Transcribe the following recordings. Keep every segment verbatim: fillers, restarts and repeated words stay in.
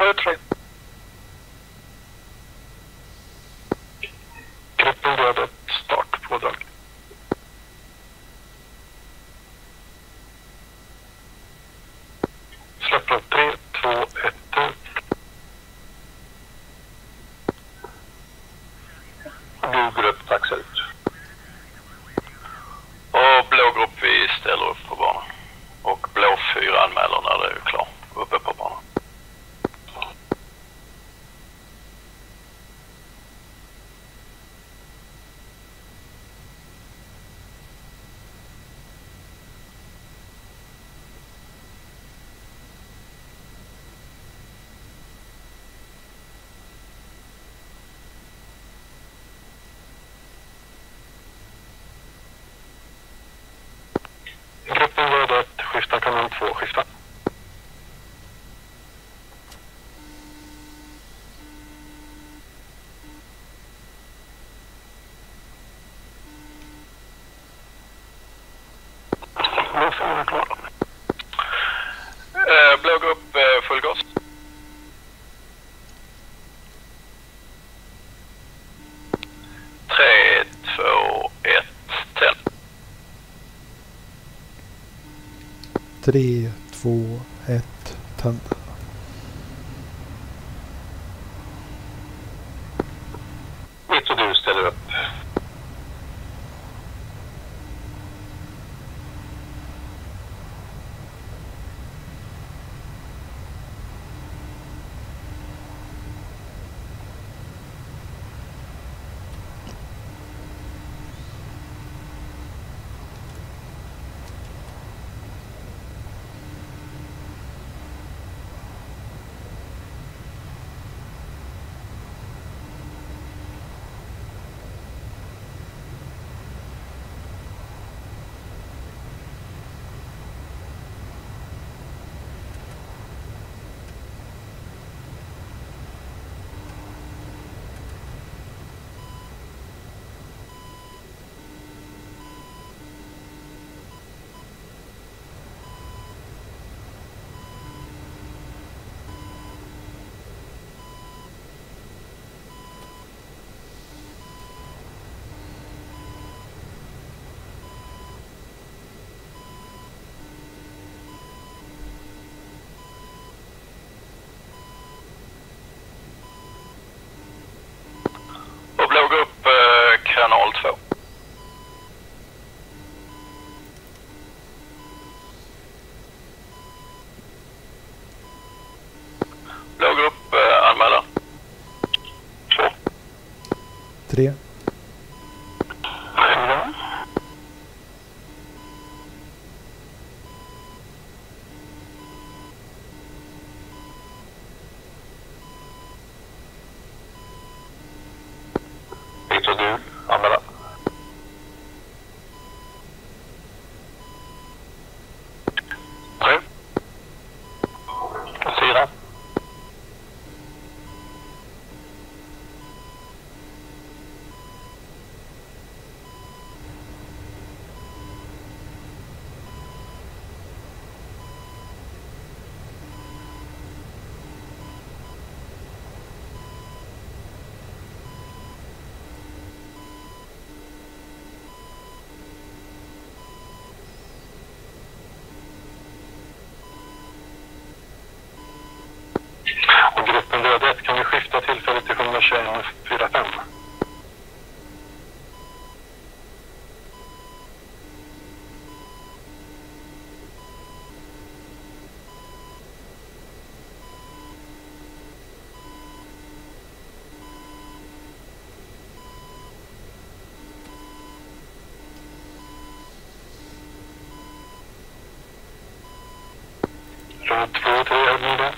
Nummer tre. Gruppen röd start på drag. Släpper tre, två, ett. Blå grupp taxar ut. Och blå grupp vi ställer upp på banan. Och blå fyra anmäler när det är klar uppe på banan. Gruppen röd ett, skifta kanon två, skifta. Nu får vi klara. Eh, blå grupp eh, full gas. Tre, två, ett, tänd. tre, två, ett, tänd. Mitt och du ställer upp. Och blå grupp eh, kanal två. Blå grupp eh, anmäler. Två. tre, Fyra. Mitt och du anmäler. Tre. Fyra. Och gruppen röd ett kan vi skifta tillfället till etthundratjugoett fyra fem. Röd två, tre, erbjuder.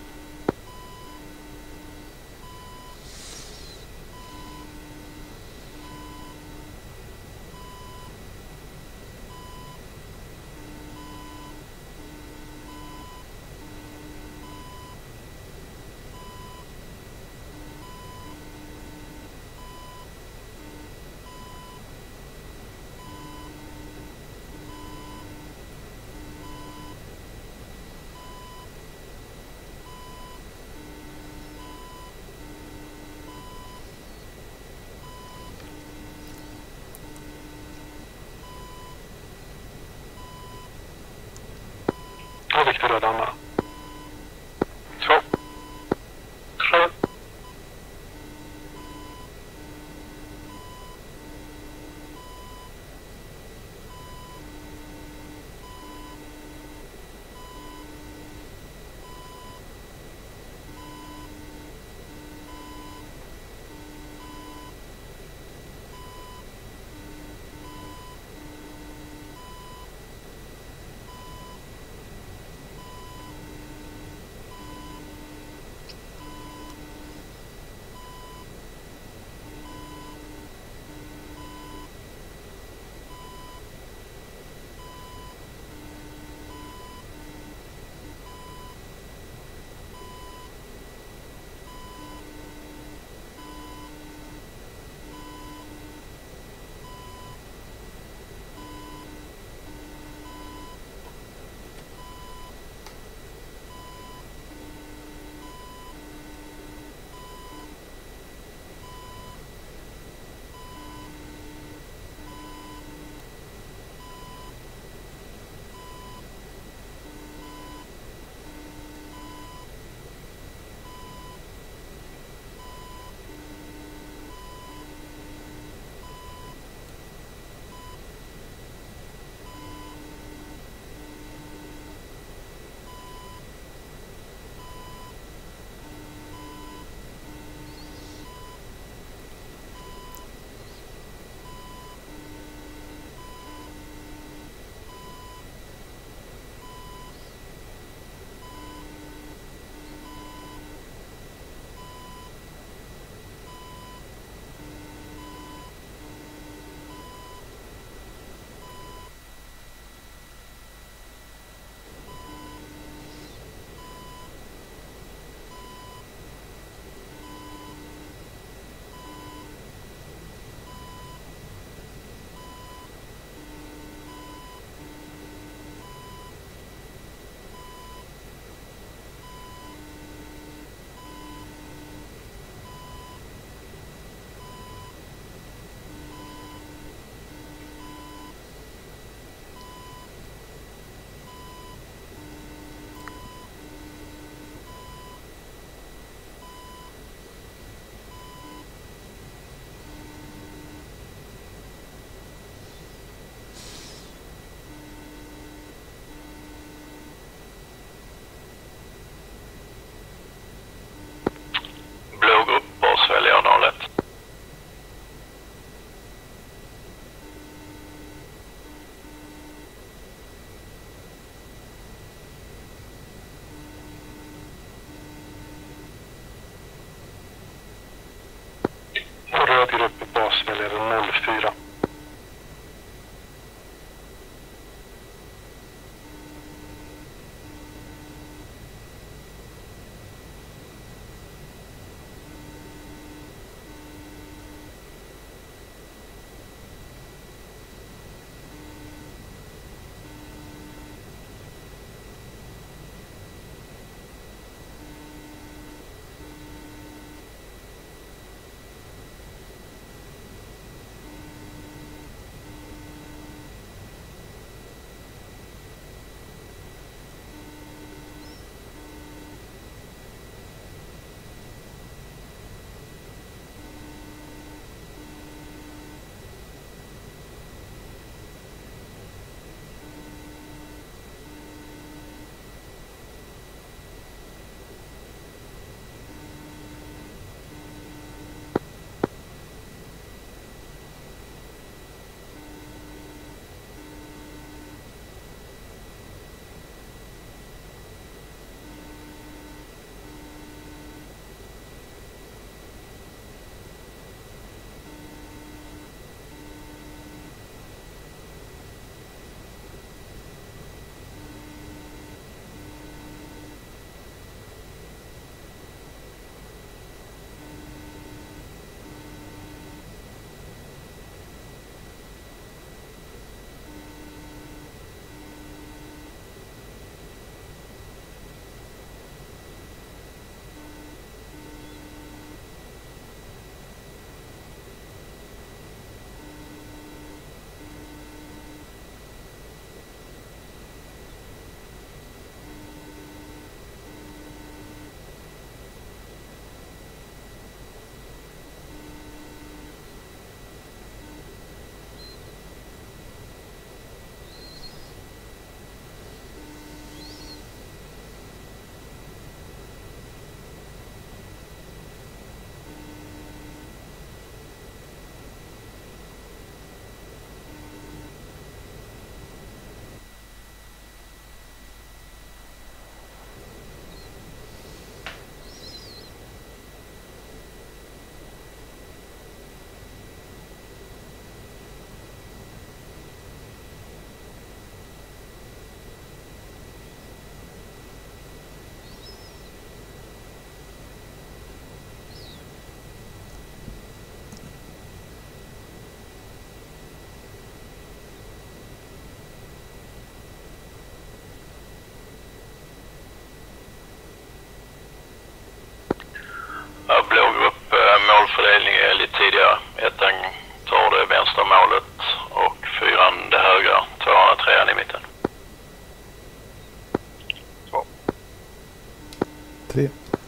tre,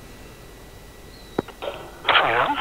fyra,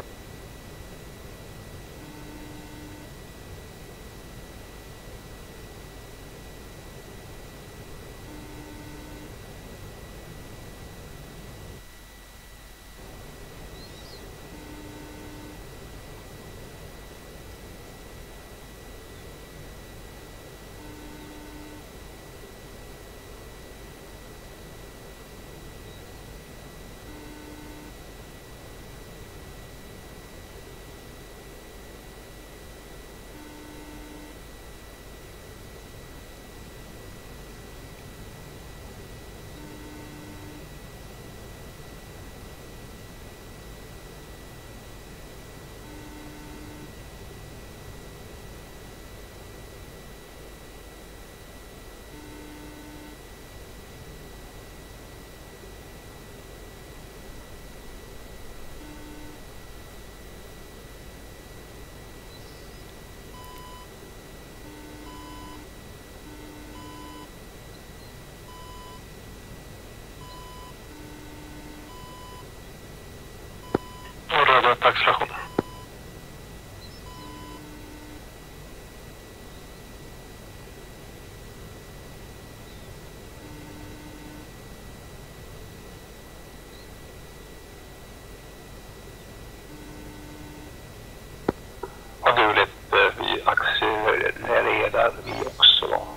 och röd ett acceleration. Har du lite, vi accelererar vi också då?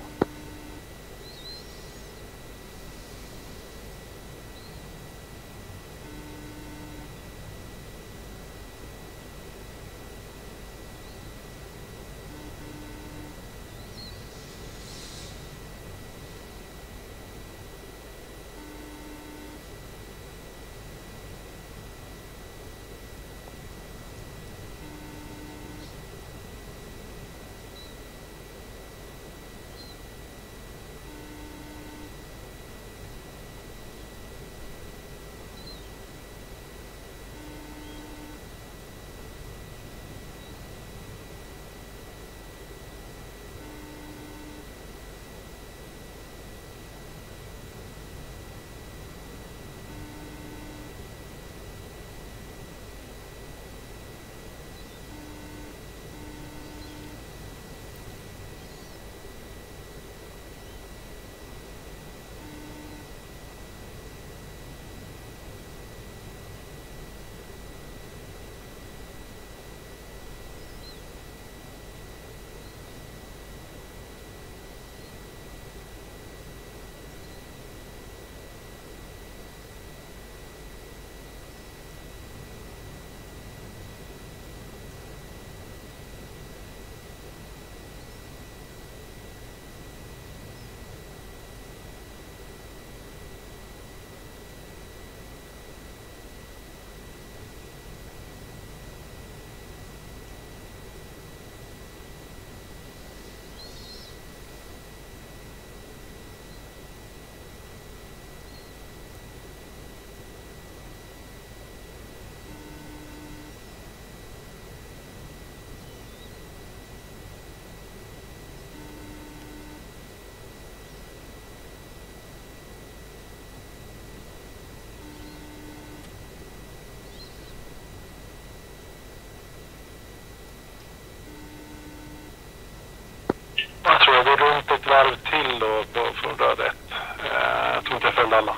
Jag tror jag går runt ett varv till då på, från röd ett. Eh, jag tror inte jag följde alla.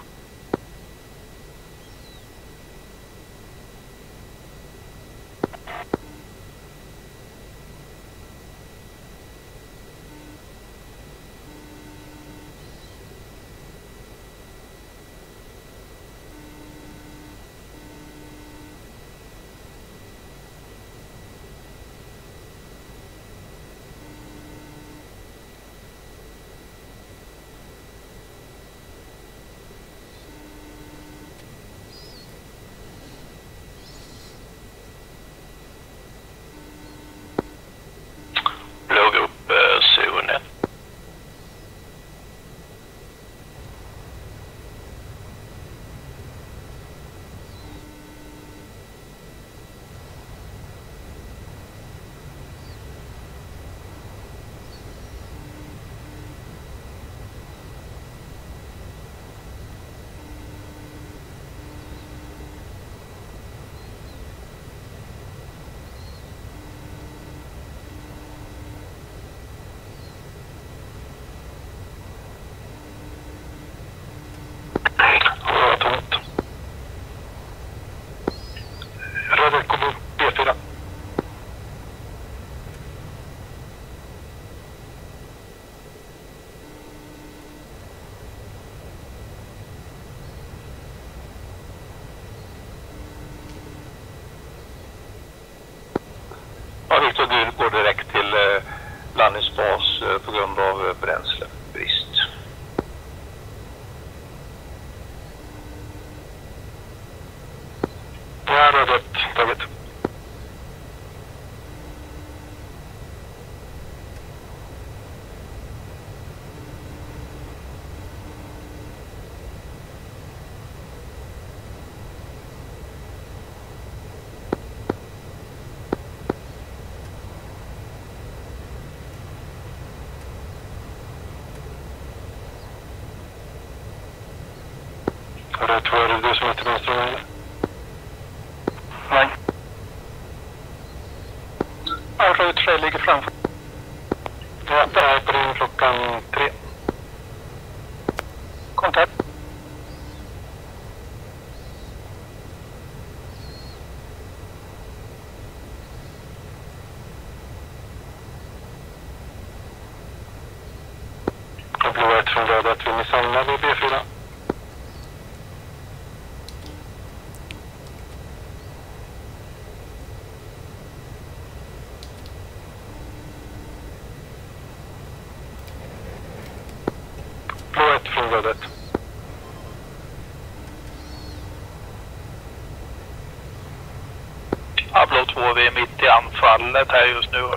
Ja, Victor, du går direkt till eh, landningsbas eh, på grund av eh, bränslebrist. Ja, röd ett, taget. Röd två, är det du som är till vänster om mig? Nej. Ja, röd tre ligger framför. Ja, det är på din klockan tre. Kontakt. Och blå ett från röd ett, vill ni samla vid B fyra? Blå ett från röd ett. Ja, blå två, vi är mitt i anfallet här just nu.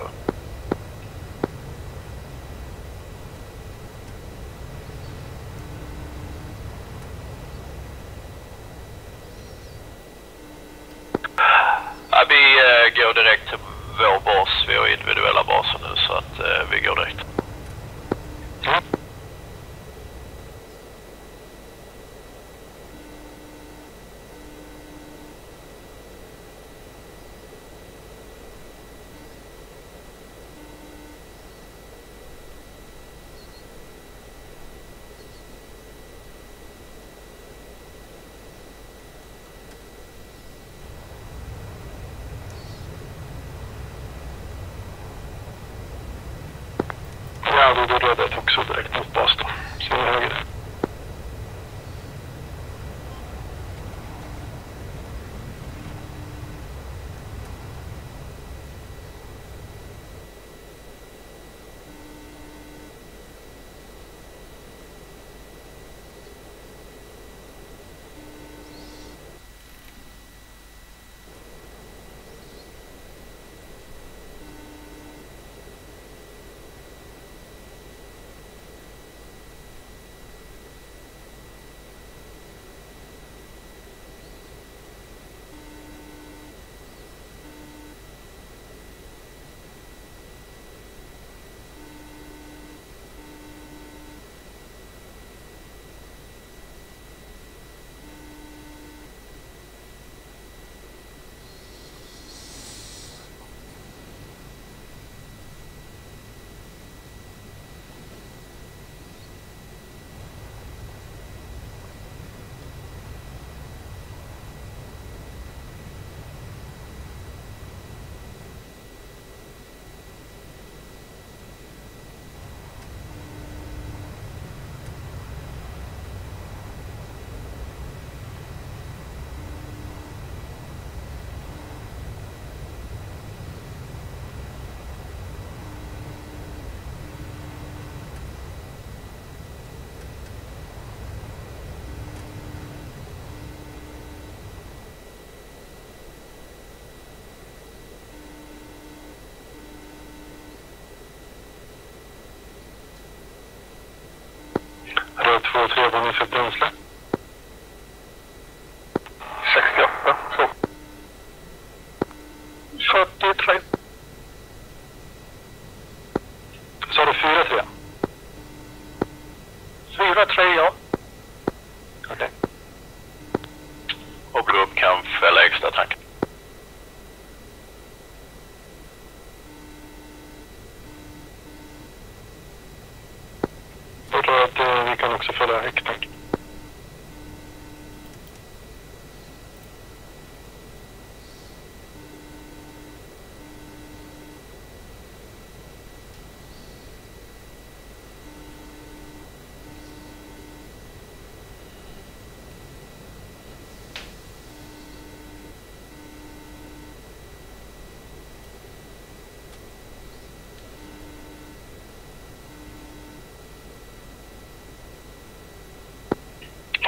Ja, vi eh, går direkt till vår bas. Vi har individuella baser nu så att eh, vi går direkt. Ja. Ja, då går röd ett också direkt mot bas då. Så är höger. Röd två, tre, vad har ni för bränsle? sextioåtta, så. fyrtiotre. Så har du fyra, tre? fyra, tre, ja. Okej. Okay. Och blå upp kan fälla extra tank. Jag tror att eh, vi kan också följa högtank.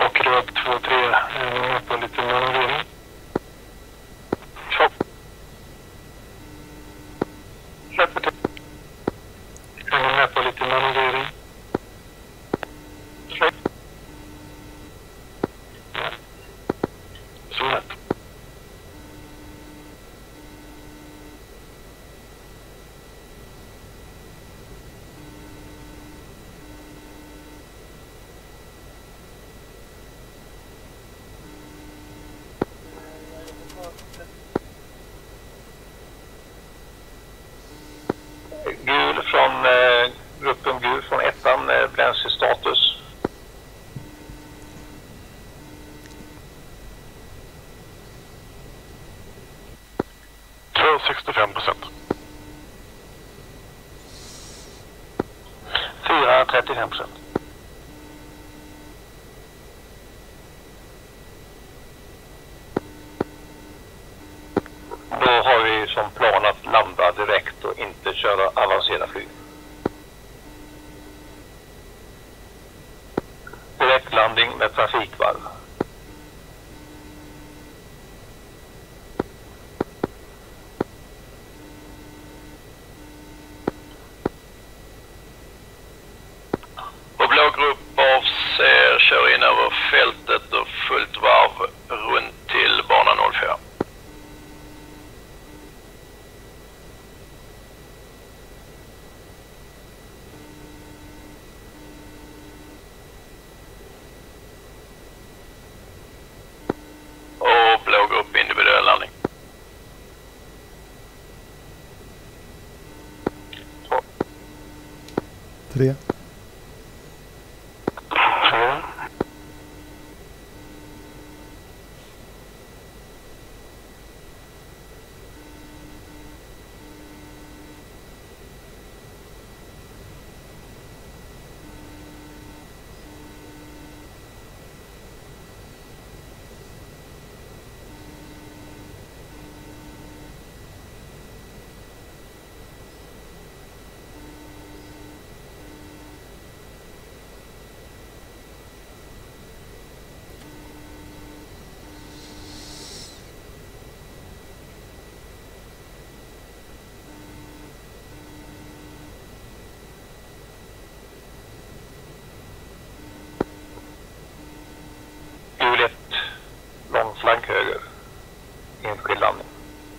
Och röd två tre, är ni med på lite manövrering? Så. Släpper till. Är ni med på lite manövrering? Släpp. Ja. Så lätt. Gul från eh, gruppen gul från ettan, eh, bränslestatus. två sextiofem procent. fyra trettiofem procent. Då har vi som plan att landa direkt och inte köra avancerad flyg. Direktlandning med trafikvarv. Och blå grupp avser kör in över fältet och fullt varv runt till bana noll fyra. Och blå grupp individuell landning. tre, Så. Gul ett, lång flank höger. Enskild landning.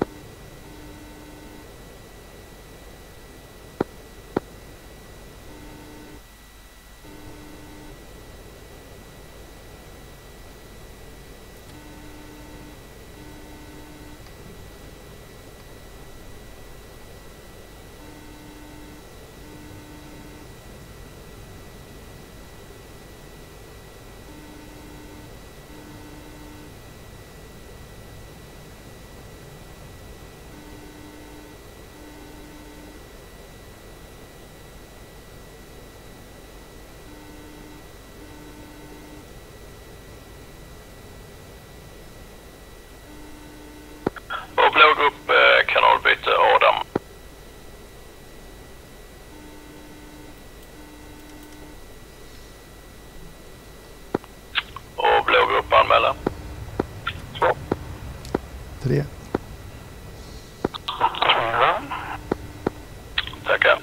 Och blå grupp eh, kanalbyte Adam. Och blå grupp anmäla. Så. tre, Fyra. Tackar.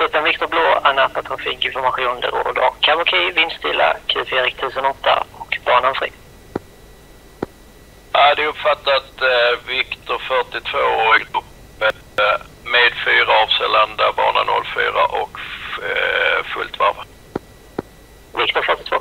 Truppen Viktor Blå, Anapa trafikinformation, det råder Kamokej, vindstilla, Q fyra ett tusen åtta och banan fri. Ja, det är uppfattat eh, Viktor fyrtiotvå och eh, med fyra avser landa bana noll fyra och eh, fullt varv. Viktor fyrtiotvå.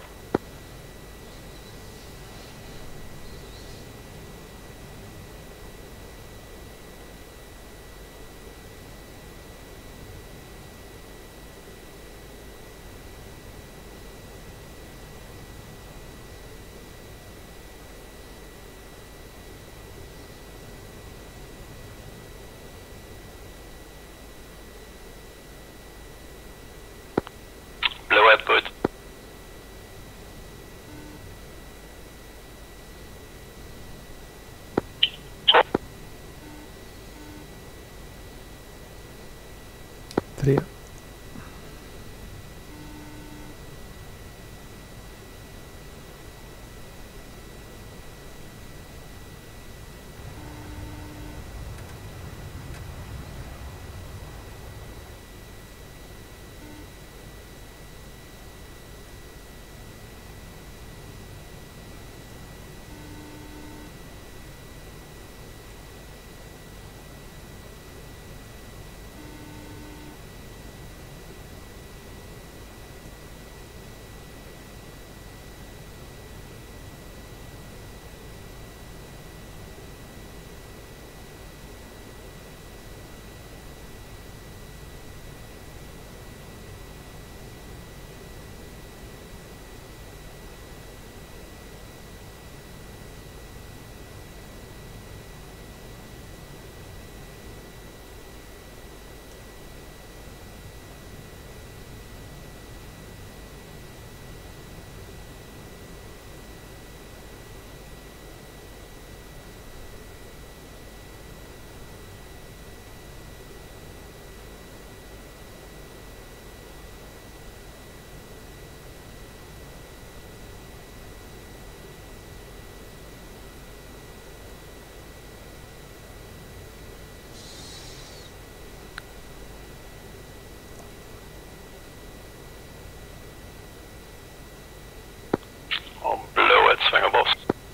Blå ett på ut. tre. Och blå ett svänger bort.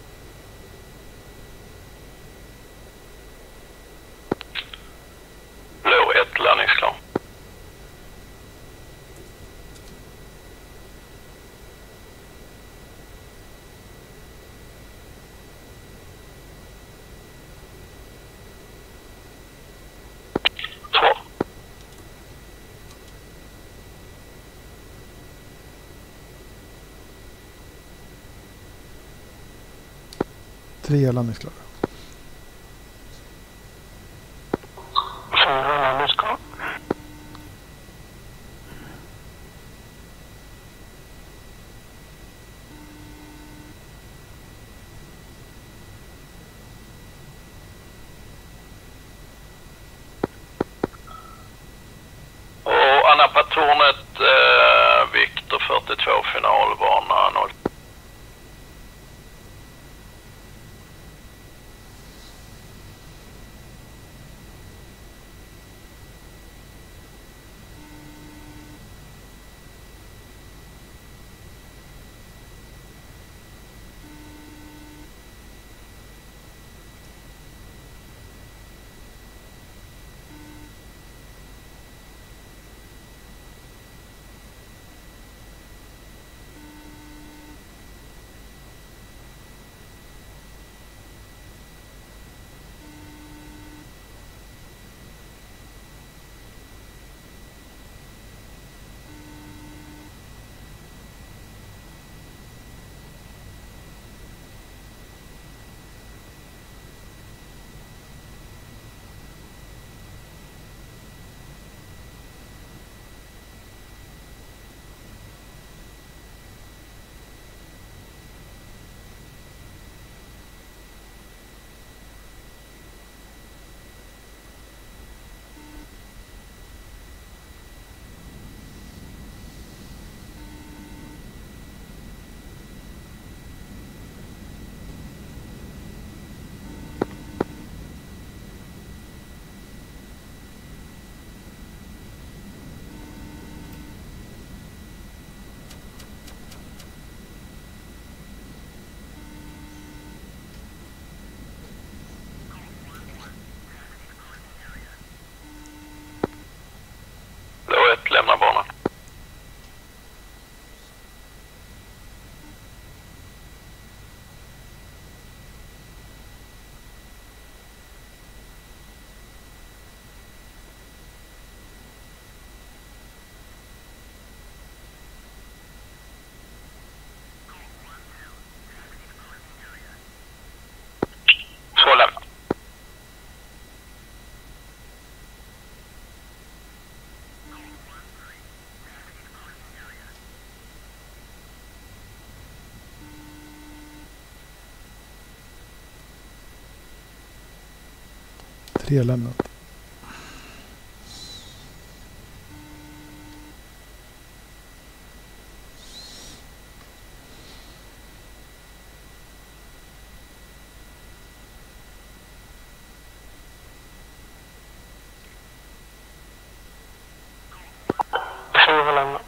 Blå ett landningsklar. Två. tre landningsklara. Fyra landningsklar. Och Anapa-tornet eh, Viktor fyrtiotvå finalbana noll. Tre lämnat. Sju lämna.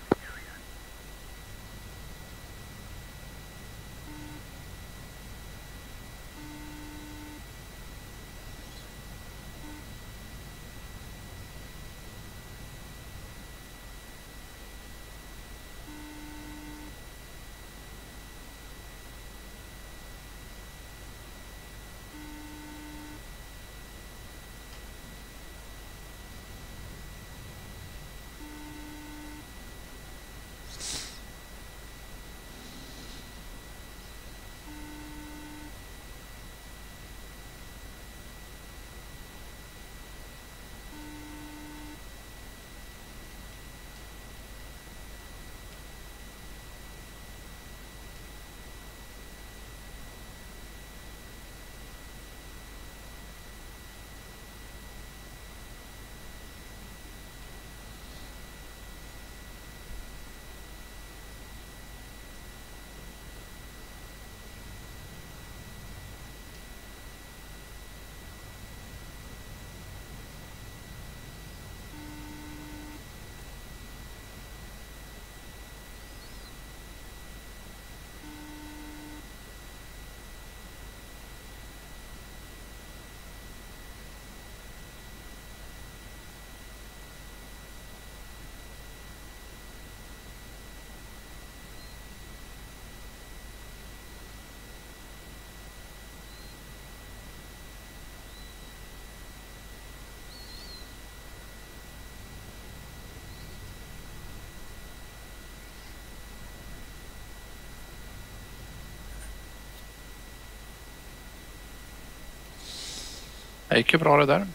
Det gick ju bra det där.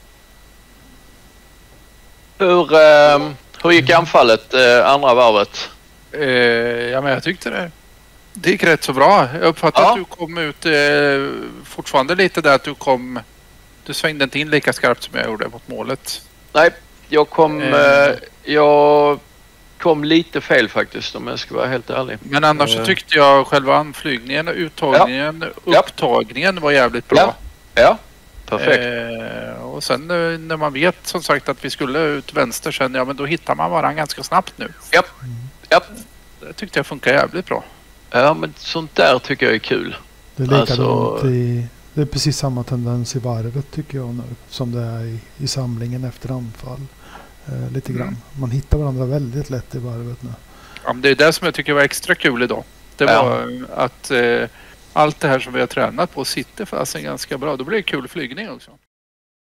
Hur, eh, hur gick anfallet eh, andra varvet? Eh, ja, men jag tyckte det. Det gick rätt så bra. Jag uppfattade Ja. att du kom ut eh, fortfarande lite där att du kom... Du svängde inte in lika skarpt som jag gjorde mot målet. Nej, jag kom, Eh. eh, jag kom lite fel faktiskt om jag ska vara helt ärlig. Men annars så Eh. tyckte jag själva anflygningen, uttagningen, Ja. upptagningen var jävligt bra. Ja, ja. Perfekt. Eh, och sen eh, när man vet som sagt att vi skulle ut vänster sen, ja men då hittar man varandra ganska snabbt nu. Ja. Ja. Det tyckte jag funkar jävligt bra. Ja, men sånt där tycker jag är kul. Det är likadant Alltså- i... Det är precis samma tendens i varvet tycker jag nu. Som det är i, i samlingen efter anfall. Eh, lite Mm. grann. Man hittar varandra väldigt lätt i varvet nu. Ja, men det är det som jag tycker var extra kul idag. Det Ja. var att eh, allt det här som vi har tränat på sitter fasen ganska bra. Då blir det kul flygning också.